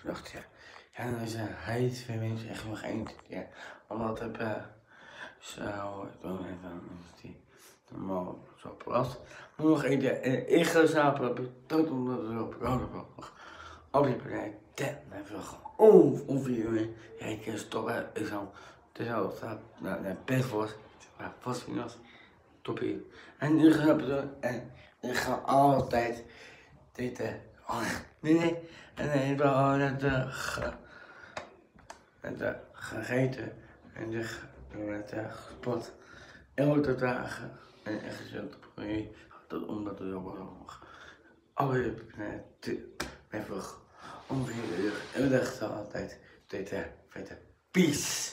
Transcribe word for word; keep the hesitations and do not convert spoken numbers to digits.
dacht ja. Ja, dan is uh, hij twee mensen echt nog één. Ja, omdat heb uh, zo, ik doe even die normaal zo plat. Maar nog één keer, en ik ga slapen, heb ik tot omdat er op rode nog al die partij, ten, even gewoon onvier uur. Ja, ik kan stoppen, ik zou, het is al, staat, nou, nee, best was, maar vast niet was, toppie. En nu ga ik doen, en ik ga altijd dit, eh, oh, nee, nee, en nee, ik ben al net, uh, met uh, gegeten en zich met uh, gespot. Elke dagen en echt gezond op een dat omdat er ook nog alle even ongeveer en ik dacht altijd dit vette peace.